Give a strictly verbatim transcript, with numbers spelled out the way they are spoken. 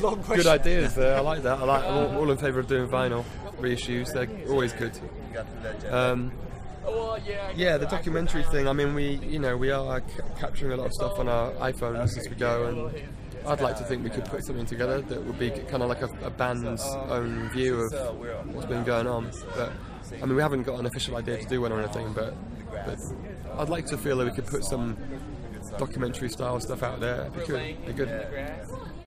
good ideas there. I like that. I like. I'm all, all in favour of doing vinyl reissues. They're always good. Um, yeah, the documentary thing. I mean, we you know we are ca capturing a lot of stuff on our iPhones as we go, and I'd like to think we could put something together that would be kind of like a, a band's own view of what's been going on. But I mean, we haven't got an official idea to do one or anything. But but I'd like to feel that we could put some documentary style stuff out there. It'd be good. It'd be good.